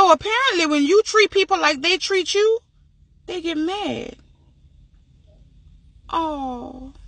So apparently when you treat people like they treat you, they get mad. Oh.